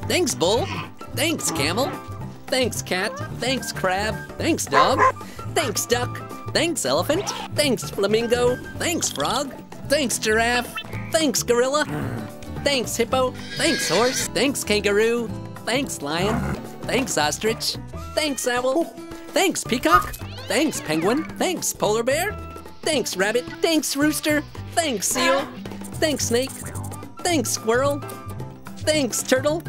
Thanks, bull. Thanks, camel. Thanks, cat. Thanks, crab. Thanks, dog. Thanks, duck. Thanks, elephant. Thanks, flamingo. Thanks, frog. Thanks, giraffe. Thanks, gorilla. Thanks, hippo. Thanks, horse. Thanks, kangaroo. Thanks, lion. Thanks, ostrich. Thanks, owl. Thanks, peacock. Thanks, penguin. Thanks, polar bear. Thanks, rabbit. Thanks, rooster. Thanks, seal. Thanks, snake. Thanks, squirrel. Thanks, turtle.